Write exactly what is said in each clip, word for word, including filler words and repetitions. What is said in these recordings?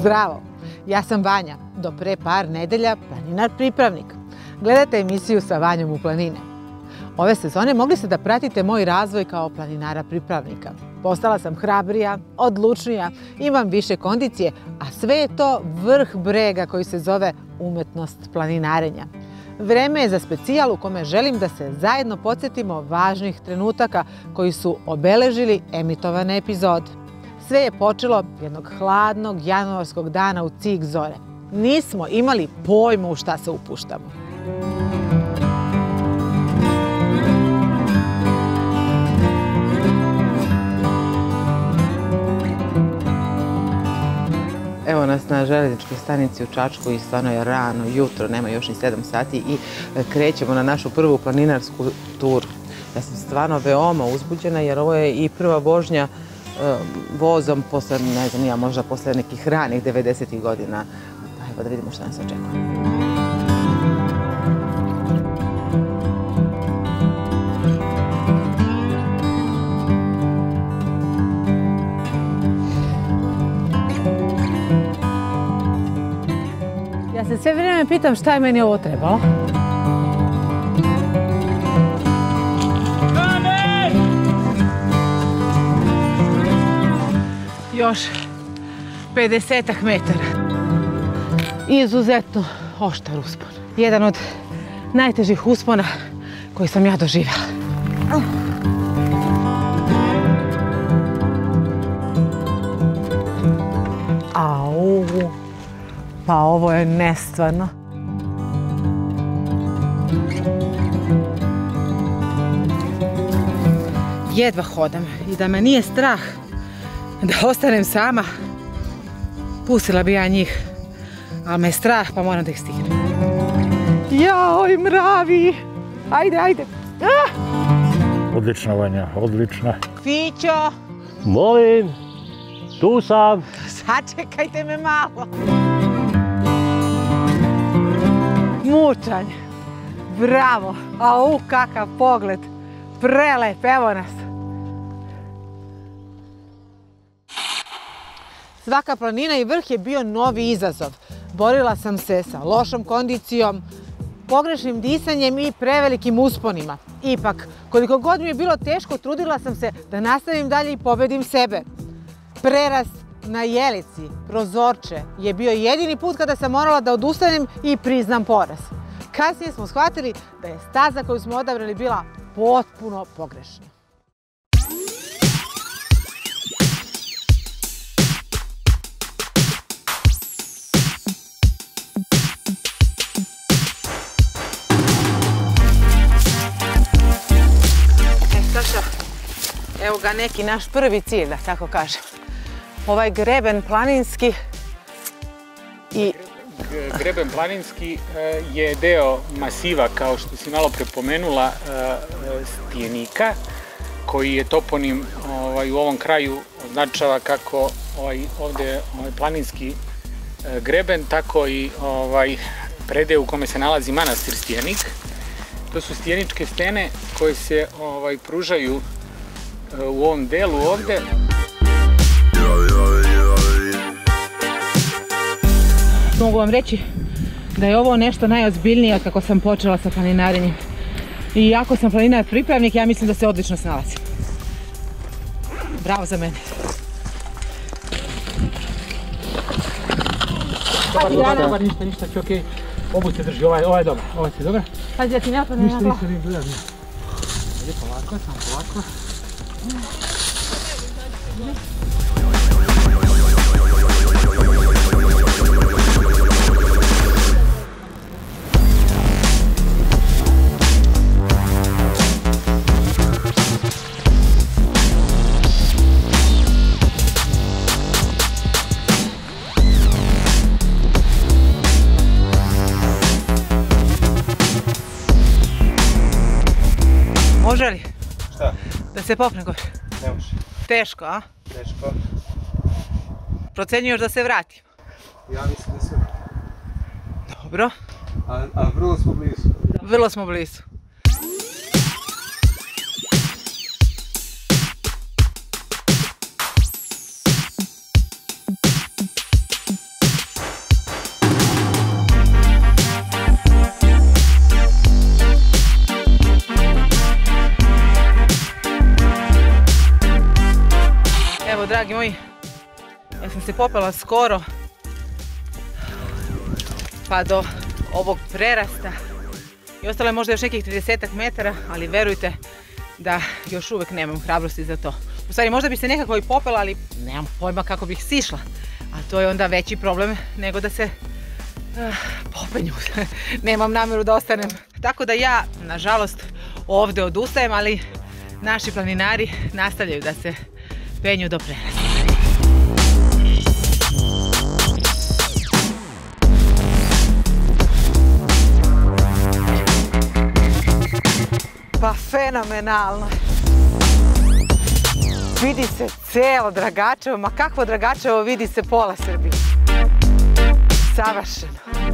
Zdravo! Ja sam Vanja, do pre par nedelja planinar pripravnik. Gledate emisiju sa Vanjom u planine. Ove sezone mogli ste da pratite moj razvoj kao planinara pripravnika. Postala sam hrabrija, odlučnija, imam više kondicije, a sve je to vrh brega koji se zove umetnost planinarenja. Vreme je za specijal u kome želim da se zajedno podsjetimo važnih trenutaka koji su obeležili emitovane epizode. Sve je počelo jednog hladnog januarskog dana u cik zore. Nismo imali pojma u šta se upuštamo. Evo nas na željezničkoj stanici u Čačku i stvarno je rano, jutro, nema još ni sedam sati i krećemo na našu prvu planinarsku turu. Ja sam stvarno veoma uzbuđena jer ovo je i prva vožnja vozom posle, ne znam, ja možda posle nekih ranih devedesetih godina. Evo da vidimo šta nas očekuje. Ja se sve vrijeme pitam šta je meni ovo trebalo. Još pedesetak metara. Izuzetno oštar uspon. Jedan od najtežih uspona koji sam ja doživjela. Au, pa ovo je nestvarno. Jedva hodam i da me nije strah da ostanem sama, pustila bi ja njih, ali me je strah pa moram da ih stignem. Jaoj, mravi! Ajde, ajde! Ah! Odlična, Vanja, odlična. Fićo! Molim, tu sam. Sačekajte me malo. Mučanj! Bravo! Au, kakav pogled! Prelep, evo nas! Svaka planina i vrh je bio novi izazov. Borila sam se sa lošom kondicijom, pogrešnim disanjem i prevelikim usponima. Ipak, koliko god mi je bilo teško, trudila sam se da nastavim dalje i pobedim sebe. Prerast na Jelici, Prozorče, je bio jedini put kada sam morala da odustanem i priznam poraz. Kasnije smo shvatili da je staza koju smo odabrali bila potpuno pogrešna. Evo ga neki naš prvi cilj, da tako kažem. Ovaj greben planinski i... Greben planinski je deo masiva, kao što si malo prepomenula, Stijenika, koji je toponim u ovom kraju označava kako ovdje planinski greben, tako i predeo u kome se nalazi manastir Stijenik. To su stijeničke stene koje se pružaju u ovom delu ovdje. Mogu vam reći da je ovo nešto najozbiljnije kako sam počela sa planinarenjem. I iako sam planinar pripravnik, ja mislim da se odlično snalazim. Bravo za mene. Dobar, dobar, ništa, ništa, će okej. Obu se drži, ovaj je dobar, ovaj je dobar. Pazi, ja ti ne opadne na glavu. Ništa, ništa, ništa, ništa. Ajde, polako, samo polako. Može li? Šta? Da se popne gore? Ne može. Teško, a? Teško. Procenjuješ da se vratim? Ja mislim da se... Dobro. A vrlo smo blizu. Vrlo smo blizu. dragi moji. Ja sam se popela skoro pa do ovog prerasta i ostalo je možda još nekih tridesetak metara, ali verujte da još uvek nemam hrabrosti za to. U stvari možda bi se nekako i popela, ali nemam pojma kako bih sišla. A to je onda veći problem nego da se uh, popenju. Nemam nameru da ostanem. Tako da ja, nažalost, ovde odustajem, ali naši planinari nastavljaju da se penju do prerasta. Pa fenomenalno. Vidi se celo Dragačevo, ma kakvo Dragačevo, vidi se pola Srbije. Savršeno.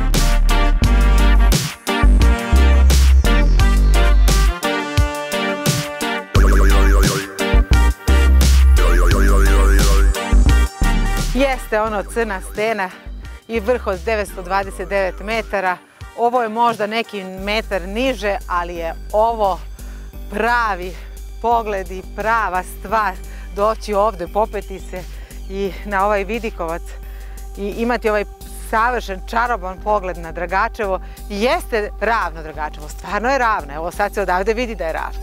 Jeste ono crna stena i vrh od devetsto dvadeset devet metara. Ovo je možda neki metar niže, ali je ovo pravi pogled i prava stvar. Doći ovde, popeti se i na ovaj vidikovac i imati ovaj savršen, čaroban pogled na Dragačevo. Jeste ravno Dragačevo, stvarno je ravno. Evo sad se odavde vidi da je ravno.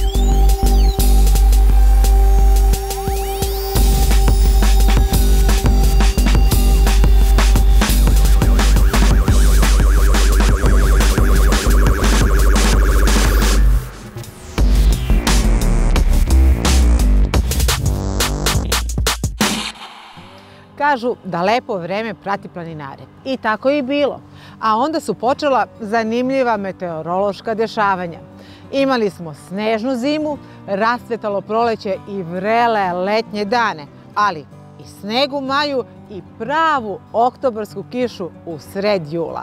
Kažu da lepo vreme prati planinare. I tako je i bilo. A onda su počela zanimljiva meteorološka dešavanja. Imali smo snežnu zimu, rasvetalo proleće i vrele letnje dane, ali i sneg u maju i pravu oktobarsku kišu u sred jula.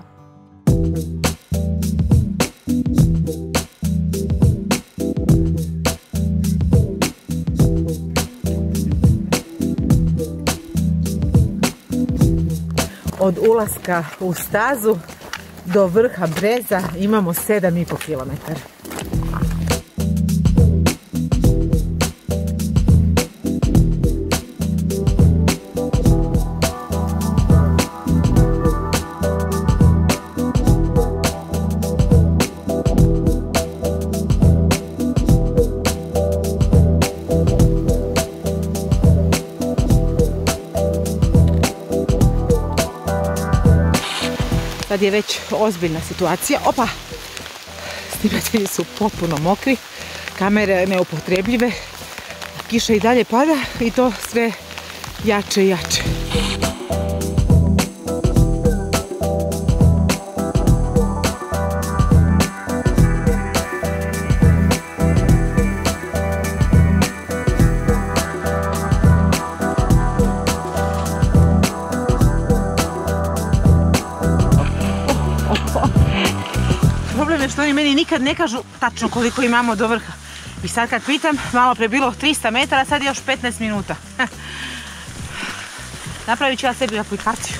Od ulaska u stazu do vrha breza imamo sedam i po kilometara. Sad je već ozbiljna situacija. Opa! Snimatelji su potpuno mokri, kamere neupotrebljive, kiša i dalje pada i to sve jače i jače. Što oni meni nikad ne kažu tačno koliko imamo do vrha. I sad kad pitam, malo pre bilo trista metara, sad je još petnaest minuta. Napravit ću ja sebi aplikaciju.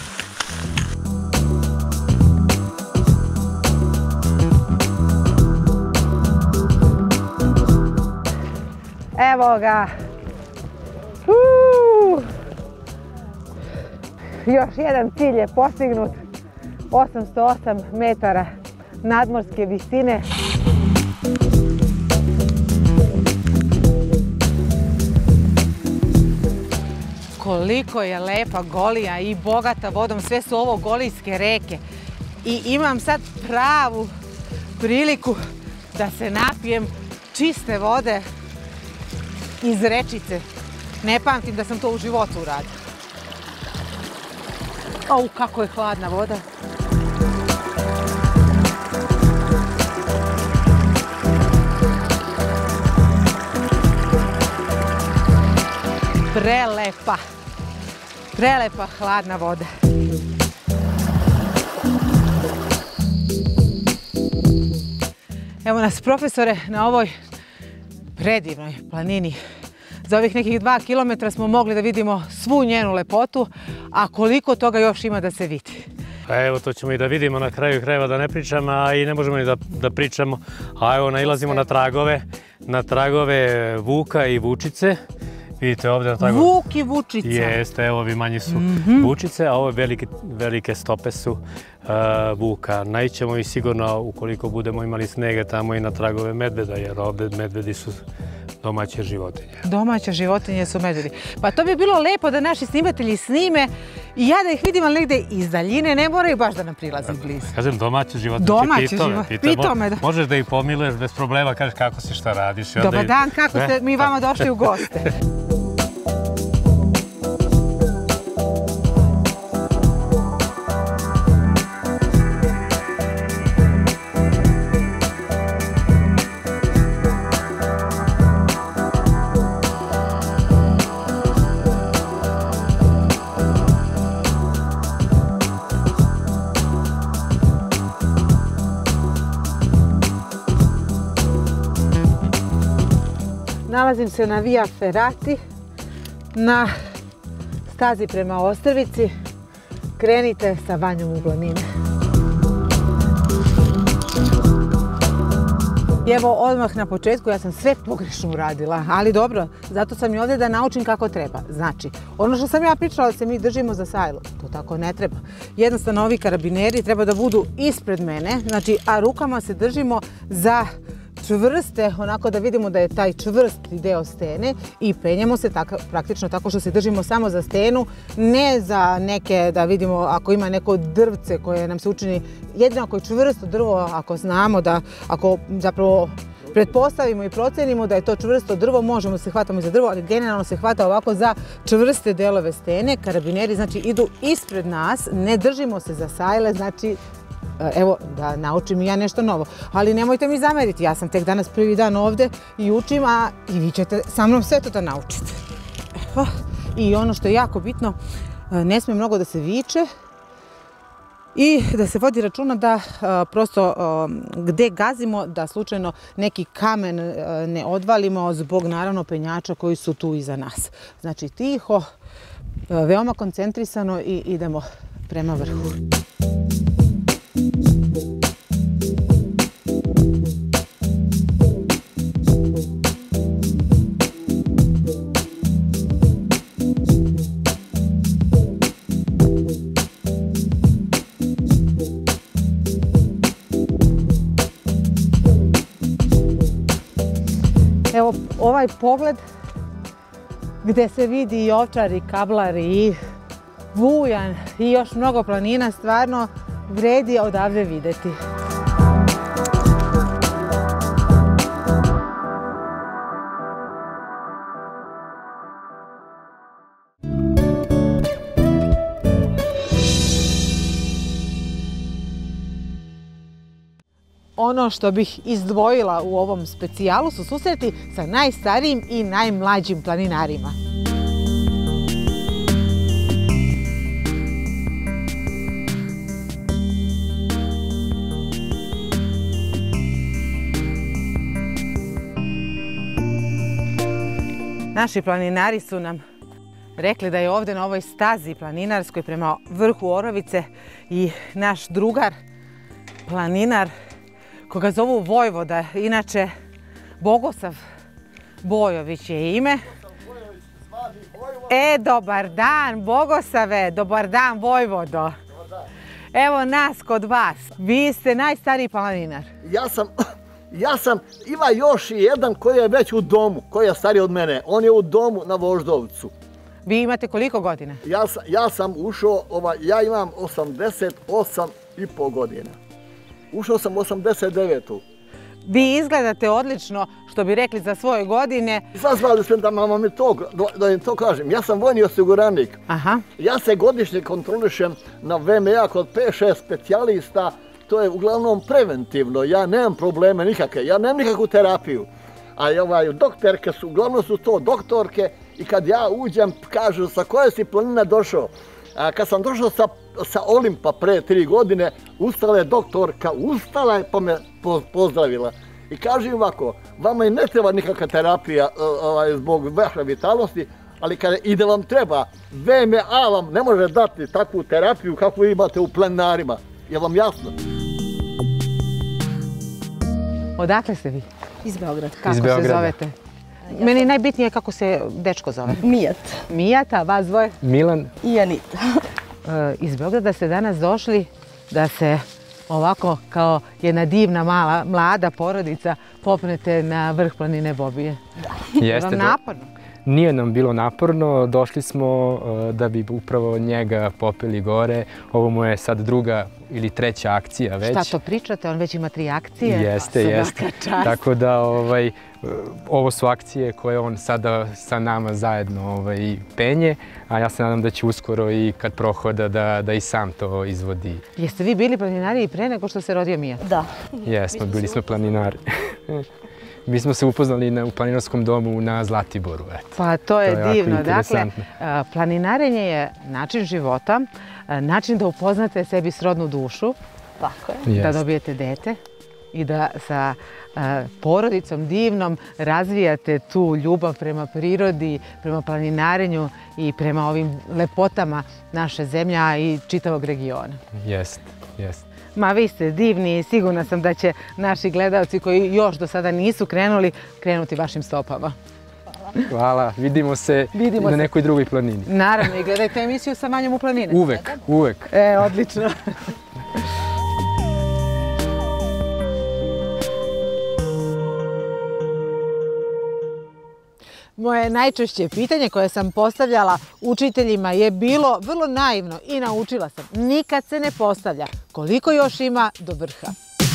Evo ga. Uuu. Još jedan cilj je postignut. osamsto osam metara nadmorske visine. Koliko je lepa Golija i bogata vodom, sve su ovo golijske reke. I imam sad pravu priliku da se napijem čiste vode iz rečice. Ne pamtim da sam to u životu uradila. Au, kako je hladna voda. Prelepa, prelepa hladna voda. Evo nas, profesore, na ovoj predivnoj planini. Za ovih nekih dva kilometra smo mogli da vidimo svu njenu lepotu, a koliko toga još ima da se vidi. Pa evo, to ćemo i da vidimo na kraju krajeva, da ne pričamo, a i ne možemo ni da, da pričamo. A evo, nailazimo na tragove, na tragove Vuka i Vučice. Vidite ovdje tako... Vuk i vučica. Jeste, evo ovi manji su vučice, a ove velike stope su vuka. Naićemo i sigurno ukoliko budemo imali snege tamo i na tragove medveda, jer ovdje medvedi su domaće životinje. Domaće životinje su medvedi. Pa to bi bilo lepo da naši snimatelji snime i ja da ih vidim, ali negde iz daljine, ne moraju baš da nam prilazi blizu. Kažem domaće životinje, domaće pitome. Pitome, da. Možeš da ih pomiluješ bez problema, kažeš kako si, šta radiš. Dobar dan, kako ste mi vama došli u goste? Nalazim se na Via Ferrati, na stazi prema Ostrvici. Krenite sa Vanjom u planine. I evo odmah na početku, ja sam sve pogrešno uradila, ali dobro, zato sam i ovdje da naučim kako treba. Znači, ono što sam ja pričala da se mi držimo za sajlo, to tako ne treba. Jednostavno ovi karabineri treba da budu ispred mene, znači, a rukama se držimo za čvrste, onako da vidimo da je taj čvrsti deo stene i penjemo se tako, praktično tako što se držimo samo za stenu, ne za neke, da vidimo ako ima neko drvce koje nam se učini, jedino ako je čvrsto drvo, ako znamo da, ako zapravo pretpostavimo i procenimo da je to čvrsto drvo, možemo se hvatamo za drvo, ali generalno se hvata ovako za čvrste delove stene. Karabineri znači idu ispred nas, ne držimo se za sajle, znači evo, da naučim i ja nešto novo. Ali nemojte mi zameriti, ja sam tek danas prvi dan ovdje i učim, a i vi ćete sa mnom sve to da naučite. I ono što je jako bitno, ne smije mnogo da se viče i da se vodi računa da prosto gde gazimo, da slučajno neki kamen ne odvalimo zbog naravno penjača koji su tu iza nas. Znači tiho, veoma koncentrisano i idemo prema vrhu. Evo ovaj pogled gdje se vidi i Ovčar i Kablar i Vujan i još mnogo planina stvarno vredi odavde videti. Ono što bih izdvojila u ovom specijalu su susreti sa najstarijim i najmlađim planinarima. Naši planinari su nam rekli da je ovdje na ovoj stazi planinarskoj prema vrhu Orovice i naš drugar, planinar, koga zovu Vojvoda, inače Bogosav Bojović je ime. E, dobar dan Bogosave, dobar dan Vojvodo. Evo nas kod vas, vi ste najstariji planinar. Ja sam, ja sam, ima još i jedan koji je već u domu, koji je stariji od mene. On je u domu na Voždovcu. Vi imate koliko godina? Ja sam, ja sam ušao, ovaj, ja imam osamdeset osam i po godina. Ušao sam osamdeset devetu. Vi izgledate odlično, što bi rekli za svoje godine. Sazvali sam da mama mi to, da im to kažem. Ja sam vojni osiguranik. Aha. Ja se godišnje kontrolišem na V M A kod pet šest specijalista. To je uglavnom preventivno. Ja nemam probleme nikakve. Ja nemam nikakvu terapiju. A ovaj, doktorke su, uglavnom su to doktorke i kad ja uđem, kažu sa koje si planina došao. A kad sam došao sa, sa Olimpa pre tri godine, ustala je doktorka, ustala je pa me pozdravila. I kaže im ovako, vama i ne treba nikakva terapija ovaj, zbog vaše vitalnosti, ali kada i da vam treba, V M A vam ne može dati takvu terapiju kakvu imate u planinarima. Je vam jasno? Odakle ste vi? Iz Beograda. Kako se zovete? Meni je najbitnije kako se dečko zove. Mijat. Mijat, a vas dvoje? Milan. I Anita. Iz Beograda ste danas došli da se ovako kao jedna divna mala, mlada porodica popnete na vrh planine Bobije. Je vam naporno? Nije nam bilo naporno, došli smo da bi upravo njega popeli gore. Ovo mu je sad druga ili treća akcija već. Šta to pričate? On već ima tri akcije. Jeste, jeste. Tako da ovo su akcije koje on sada sa nama zajedno penje, a ja se nadam da će uskoro i kad prohoda da i sam to izvodi. Jeste vi bili planinari i pre nego što se rodio Mijat? Da. Jesmo, bili smo planinari. Mi smo se upoznali u planinarskom domu na Zlatiboru. Pa to je divno. Dakle, planinarenje je način života, način da upoznate sebi srodnu dušu, da dobijete dete i da sa porodicom divnom razvijate tu ljubav prema prirodi, prema planinarenju i prema ovim lepotama naše zemlje i čitavog regiona. Jest, jest. Ma vi ste divni i sigurna sam da će naši gledalci koji još do sada nisu krenuli, krenuti vašim stopama. Hvala, vidimo se na nekoj drugoj planini. Naravno, i gledajte emisiju sa Vanjom u planine. Uvek, uvek. E, odlično. Moje najčešće pitanje koje sam postavljala učiteljima je bilo vrlo naivno i naučila sam. Nikad se ne postavlja koliko još ima do vrha.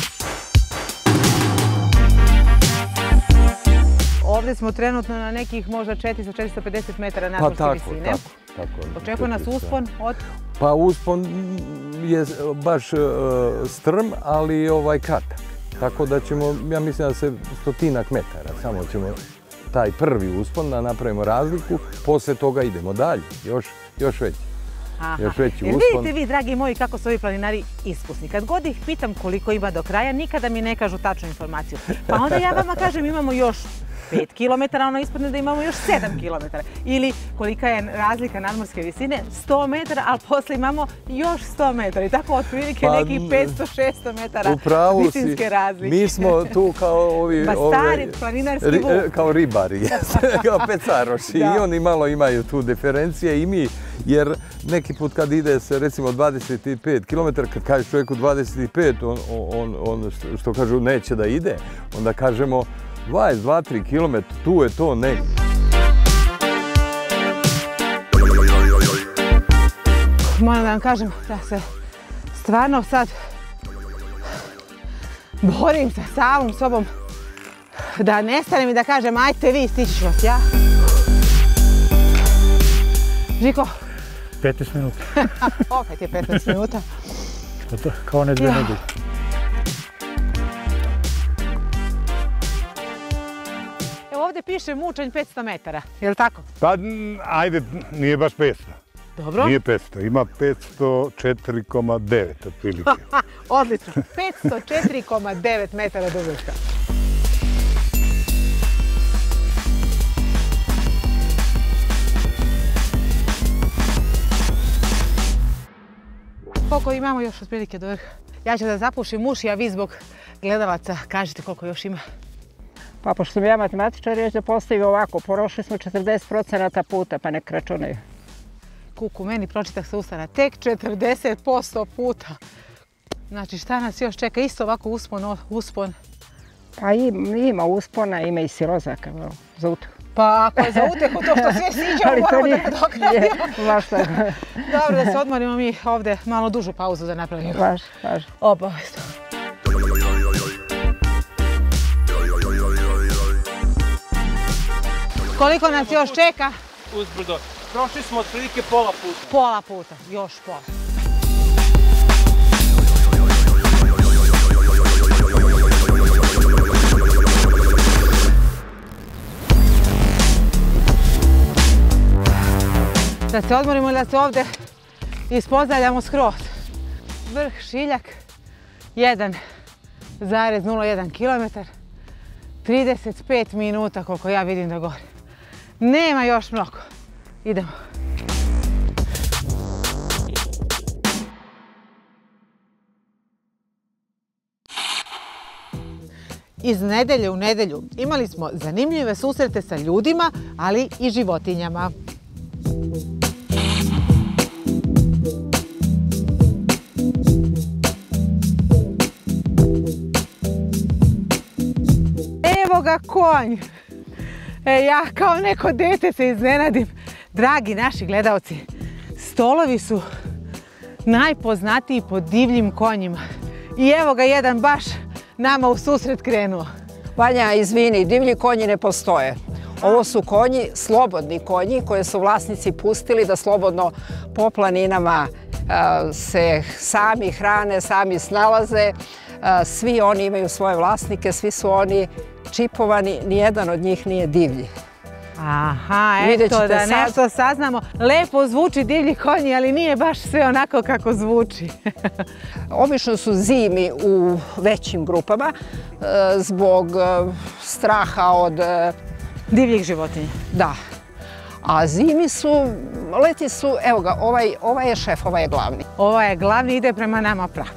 Ovdje smo trenutno na nekih možda četiristo do četiristo pedeset metara nadmorske visine. Pa tako, tako. Očekuje nas uspon od? Pa uspon je baš strm, ali kratak. Tako da ćemo, ja mislim da se stotinak metara, samo ćemo taj prvi uspon da napravimo razliku, posle toga idemo dalje, još veći. Još veći uspon. Vidite vi, dragi moji, kako su ovi planinari iskusni. Kad god ih pitam koliko ima do kraja, nikada mi ne kažu tačnu informaciju. Pa onda ja vama kažem imamo još pet kilometara, ono ispadne da imamo još sedam kilometara. Ili kolika je razlika nadmorske visine, sto metara, ali posle imamo još sto metara. I tako otprilike nekih petsto do šesto metara visinske razlike. Mi smo tu kao ovi... Ba stari planinarski vuk. Kao ribari, kao pecaroši. I oni malo imaju tu diferencije i mi, jer neki put kad ide se recimo dvadeset pet kilometara, kad kažeš čovjeku dvadeset pet, on što kažu neće da ide, onda kažemo dvadeset dva do tri kilometra, tu je to negdje. Moram da vam kažem da se stvarno sad borim sa samom sobom da nestanem i da kažem ajte vi, stići ću vas ja. Žiko? petnaest minuta. Opet je petnaest minuta. Kao ne dve nedelje. Ovdje piše mučanj petsto metara, je li tako? Pa, ajde, nije baš petsto. Dobro. Nije petsto, ima petsto četiri zarez devet otprilike. Odlično, petsto četiri zarez devet metara do vrha. Koliko imamo još otprilike do vrha? Ja ću da zapušim uši, a vi zbog gledalaca kažete koliko još ima. Pa pošto sam ja matematičar, još da postavim ovako, prošli smo četrdeset procenata puta, pa nek računaju. Kuku, meni pročitah sa ustana, tek četrdeset posto puta. Znači šta nas još čeka, isto ovako uspon, uspon? Pa ima uspona, ima i silozaka za utehu. Pa ako je za utehu to što sve siđemo, moramo da nadoknadimo. Baš tako. Dobro, da se odmorimo mi ovdje, malo dužu pauzu da napravimo. Baš, baš. Obavezno. Koliko nas još čeka? Uzbrdo. Prošli smo otprilike pola puta. Pola puta, još pola. Da se odmorimo i da se ovdje ispozdravljamo skroz. Vrh Šiljak, jedan zarez nula jedan kilometar, trideset pet minuta koliko ja vidim da gore. Nema još mnogo. Idemo. Iz nedelje u nedelju imali smo zanimljive susrete sa ljudima, ali i životinjama. Evo ga konj! E, ja kao neko dete se iznenadim. Dragi naši gledaoci, stolovi su najpoznatiji po divljim konjima. I evo ga jedan baš nama u susret krenuo. Vanja, izvini, divlji konji ne postoje. Ovo su konji, slobodni konji, koje su vlasnici pustili da slobodno po planinama se sami hrane, sami snalaze. Svi oni imaju svoje vlasnike, svi su oni čipovani, nijedan od njih nije divlji. Aha, eto da nešto saznamo. Lepo zvuči divlji konji, ali nije baš sve onako kako zvuči. Obično su zimi u većim grupama zbog straha od divljih životinja. Da. A zimi su, leti su, evo ga, ovaj, ovaj je šef, ovaj je glavni. Ovaj je glavni, ide prema nama pravo.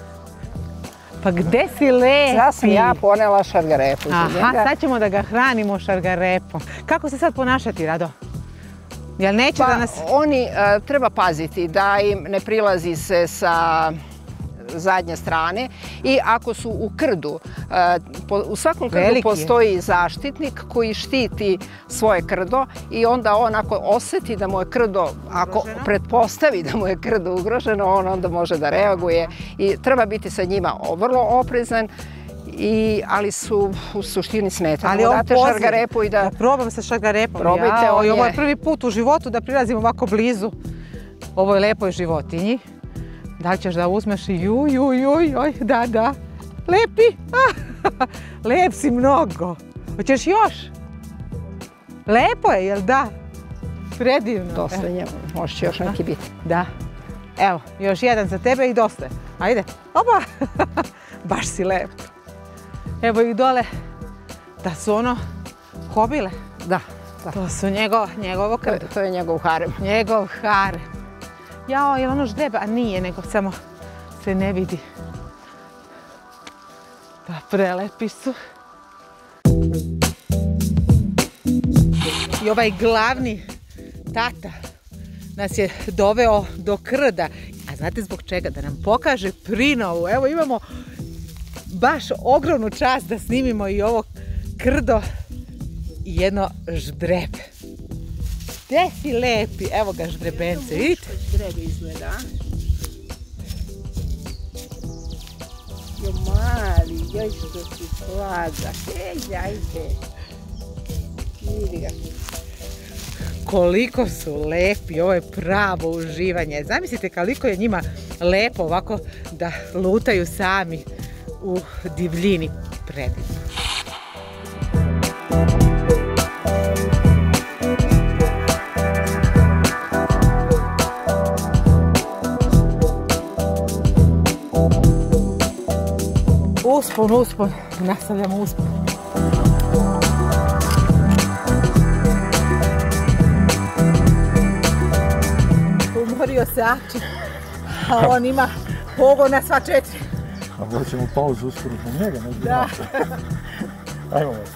Pa gde si lepi? Sad sam ja ponela šargarepu za njega. Aha, sad ćemo da ga hranimo šargarepom. Kako se sad ponašati, Rado? Jel neće da nas... Pa oni treba paziti da im ne prilazi se sa zadnje strane i ako su u krdu, u svakom krdu postoji zaštitnik koji štiti svoje krdo i onda on ako osjeti da mu je krdo, ako pretpostavi da mu je krdo ugroženo, on onda može da reaguje i treba biti sa njima vrlo oprezan. I, ali su u suštini smetani. Ali on date šargarepu i da... Da probam sa šargarepom. Probajte, on je... Ovo je prvi put u životu da prilazim ovako blizu ovoj lepoj životinji. Da li ćeš da uzmeš i ju, ju, ju, joj, da, da. Lepi! Lep si mnogo. Hoćeš još? Lepo je, jel da? Predivno. Dosta njemu, možeš još neki biti. Da. Evo, još jedan za tebe i dosta. Ajde. Opa! Baš si lep. Evo ih dole, da su ono kobile. Da. To su njegovo krdo. To je njegov harem. Njegov harem. Jao, je li ono ždeba? A nije, nego samo se ne vidi. Da, prelepi su. I ovaj glavni tata nas je doveo do krda. A znate zbog čega? Da nam pokaže prinovu. Evo imamo baš ogromnu čast da snimimo i ovo krdo i jedno ždrebe. Gdje si lepi? Evo ga ždrebence, vidite? Ždrebe izgleda. Jo mali, joj što si sladak. Ej, ajde. Vidi ga. Koliko su lepi, ovo je pravo uživanje. Zamislite koliko je njima lepo ovako da lutaju sami u divljini. Predivno. Uspon, uspon. Nastavljamo uspon. Umorio se Ači, a on ima pogon na sva četiri. A hoćemo pauzu uskoro zbog njega, ne zbog Da. Ajmo vas.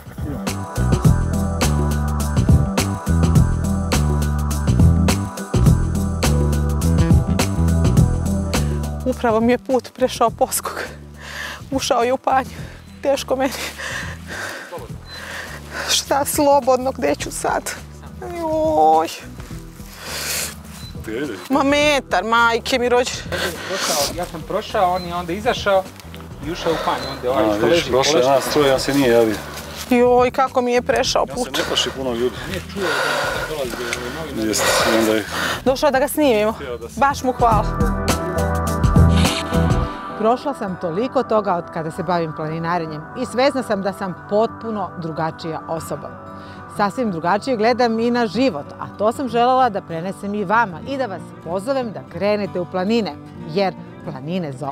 Upravo mi je put prešao Poskog. Ušao je u panju. Teško meni. Šta slobodno, gdje ću sad? Joj. Ma metar, majke mi rođe. Ja sam prošao, on je onda izašao i ušao u panju. Onda ovaj što A, vidiš, leži. prošao je nas troje, ja se nije javio. Joj, kako mi je prešao Ja put. se ne plaši puno ljudi. Nije čuo da dolazi do novina. Jeste, onda je... Došao da ga snimimo. Baš mu hvala. Prošla sam toliko toga od kada se bavim planinarenjem i svesna sam da sam potpuno drugačija osoba. Sasvim drugačije gledam i na život, a to sam željela da prenesem i vama i da vas pozovem da krenete u planine, jer planine zovu.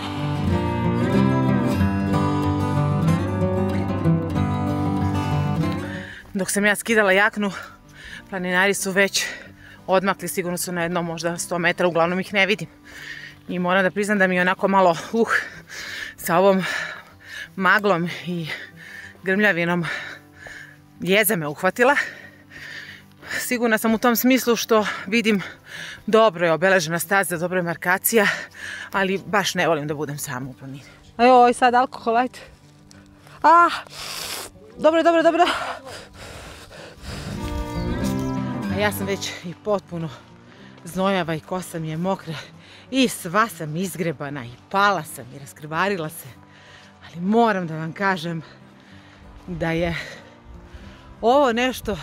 Dok sam ja skidala jaknu, planinari su već odmakli, sigurno su na jedno možda sto metara, uglavnom ih ne vidim. I moram da priznam da mi je onako malo, uh, sa ovom maglom i grmljavinom jeza me uhvatila. Sigurna sam u tom smislu što vidim dobro je obeležena staza, dobro je markacija, ali baš ne volim da budem sama u planini. Evo ovaj sad alkohol, ajde. Ah, dobro, dobro, dobro. A ja sam već i potpuno znojava i kosa mi je mokra i sva sam izgrebana i pala sam i raskrvarila se. Ali moram da vam kažem da je ovo nešto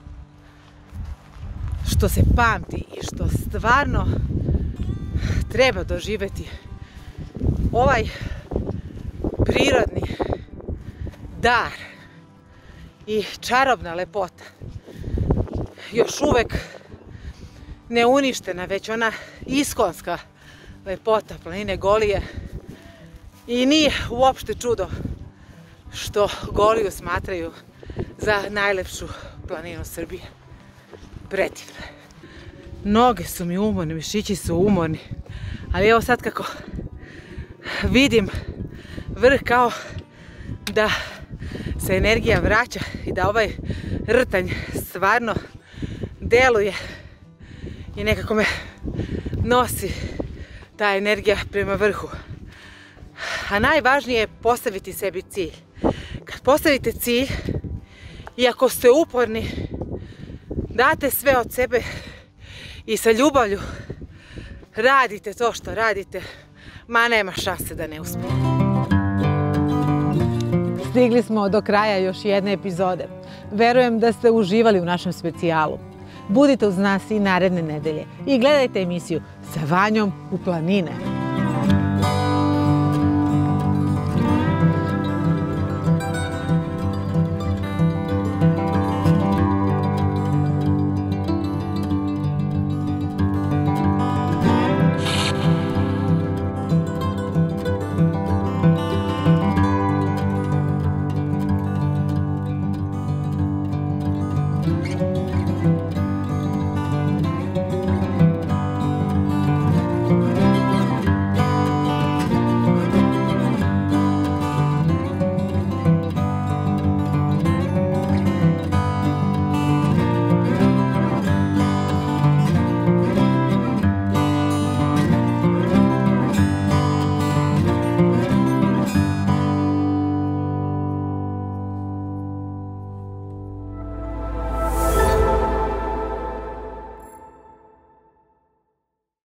što se pamti i što stvarno treba doživjeti. Ovaj prirodni dar i čarobna lepota još uvek neuništena, već ona iskonska lepota planine Golije. I nije uopšte čudo što Goliju smatraju za najlepšu planinu Srbije. Predivno je. Noge su mi umorne, mišići su umorni, ali evo sad kako vidim vrh, kao da se energija vraća i da ovaj rtanj stvarno deluje i nekako me nosi ta energija prema vrhu. A najvažnije je postaviti sebi cilj. Kad postavite cilj i ako ste uporni, date sve od sebe i sa ljubavlju radite to što radite, ma nema šanse da ne uspije. Stigli smo do kraja još jedne epizode. Verujem da ste uživali u našem specijalu. Budite uz nas i naredne nedelje i gledajte emisiju Sa Vanjom u planine.